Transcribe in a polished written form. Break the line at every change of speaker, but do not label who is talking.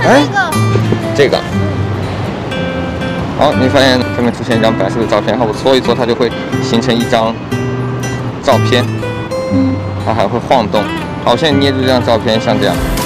哎，
这个。
好，你发现上面出现一张白色的照片，然后我搓一搓，它就会形成一张照片，它还会晃动。好，我现在捏住这张照片，像这样。